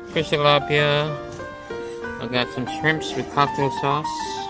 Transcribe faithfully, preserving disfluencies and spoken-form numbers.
fish tilapia. I got some shrimps with cocktail sauce.